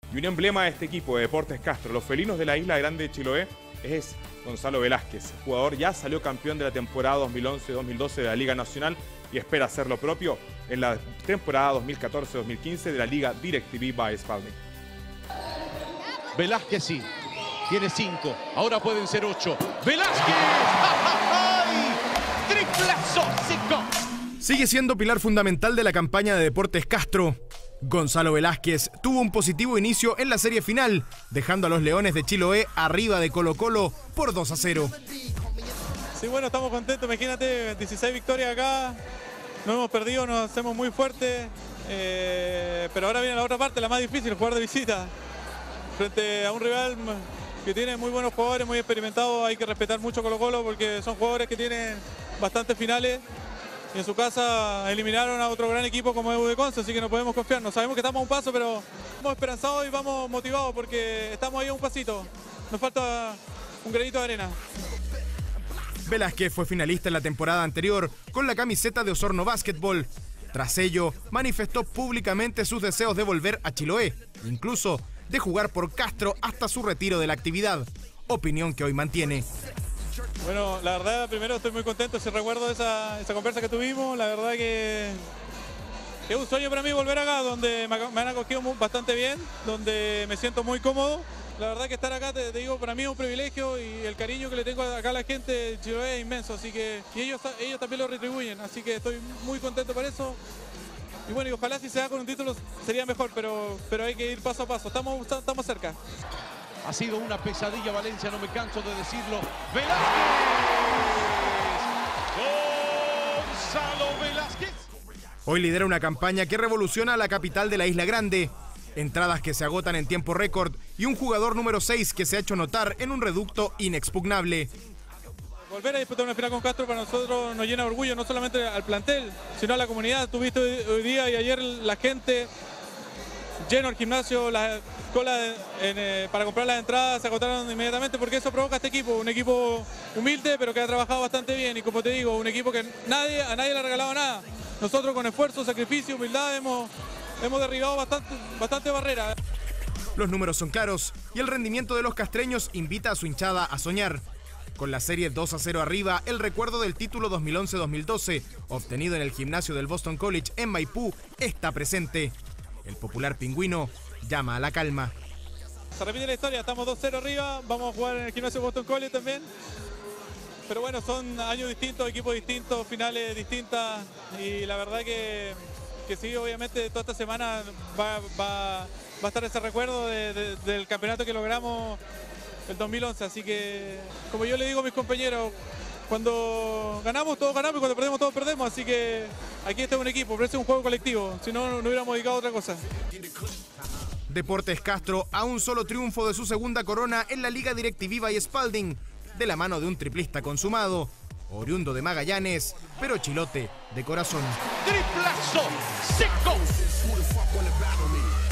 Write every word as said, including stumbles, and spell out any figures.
Y un emblema de este equipo de Deportes Castro, los felinos de la Isla Grande de Chiloé, es Gonzalo Velázquez. El jugador ya salió campeón de la temporada dos mil once dos mil doce de la Liga Nacional y espera hacer lo propio en la temporada dos mil catorce dos mil quince de la Liga DirecTV by Spalding. Velázquez sí, tiene cinco, ahora pueden ser ocho. ¡Velázquez! ¡Ay! ¡Triplazo! ¡Cinco! Sigue siendo pilar fundamental de la campaña de Deportes Castro. Gonzalo Velázquez tuvo un positivo inicio en la serie final, dejando a los Leones de Chiloé arriba de Colo-Colo por dos a cero. Sí, bueno, estamos contentos, imagínate, dieciséis victorias acá, no hemos perdido, nos hacemos muy fuertes, eh, pero ahora viene la otra parte, la más difícil, jugar de visita, frente a un rival que tiene muy buenos jugadores, muy experimentados. Hay que respetar mucho Colo-Colo porque son jugadores que tienen bastantes finales. Y en su casa eliminaron a otro gran equipo como U de Conce, así que no podemos confiarnos. Sabemos que estamos a un paso, pero estamos esperanzados y vamos motivados porque estamos ahí a un pasito. Nos falta un granito de arena. Velázquez fue finalista en la temporada anterior con la camiseta de Osorno Básquetbol. Tras ello, manifestó públicamente sus deseos de volver a Chiloé, incluso de jugar por Castro hasta su retiro de la actividad, opinión que hoy mantiene. Bueno, la verdad, primero estoy muy contento, si recuerdo esa, esa conversa que tuvimos, la verdad que es un sueño para mí volver acá, donde me, me han acogido muy, bastante bien, donde me siento muy cómodo. La verdad que estar acá, te, te digo, para mí es un privilegio y el cariño que le tengo acá a la gente de Chiloé es inmenso, así que y ellos, ellos también lo retribuyen, así que estoy muy contento por eso. Y bueno, y ojalá si se da con un título sería mejor, pero, pero hay que ir paso a paso, estamos, estamos cerca. Ha sido una pesadilla Valencia, no me canso de decirlo. ¡Velázquez! ¡Gonzalo Velázquez! Hoy lidera una campaña que revoluciona a la capital de la Isla Grande. Entradas que se agotan en tiempo récord y un jugador número seis que se ha hecho notar en un reducto inexpugnable. Volver a disputar una final con Castro para nosotros nos llena de orgullo, no solamente al plantel, sino a la comunidad. Tuviste hoy día y ayer la gente lleno el gimnasio, la cola en, eh, para comprar las entradas se agotaron inmediatamente porque eso provoca este equipo, un equipo humilde pero que ha trabajado bastante bien y como te digo, un equipo que nadie, a nadie le ha regalado nada. Nosotros con esfuerzo, sacrificio, humildad hemos, hemos derribado bastante, bastante barreras. Los números son claros y el rendimiento de los castreños invita a su hinchada a soñar. Con la serie dos a cero arriba, el recuerdo del título dos mil once dos mil doce, obtenido en el gimnasio del Boston College en Maipú, está presente. El popular pingüino llama a la calma. Se repite la historia, estamos dos cero arriba, vamos a jugar en el gimnasio Boston College también. Pero bueno, son años distintos, equipos distintos, finales distintas y la verdad que, que sí, obviamente toda esta semana va, va, va a estar ese recuerdo de, de, del campeonato que logramos el dos mil once, así que como yo le digo a mis compañeros, cuando ganamos todos ganamos y cuando perdemos todos perdemos, así que aquí está un equipo, pero es un juego colectivo, si no, no hubiéramos dedicado a otra cosa. Deportes Castro a un solo triunfo de su segunda corona en la Liga DirecTV by Spalding, de la mano de un triplista consumado, oriundo de Magallanes, pero chilote de corazón. ¡Triplazo! ¡Seco!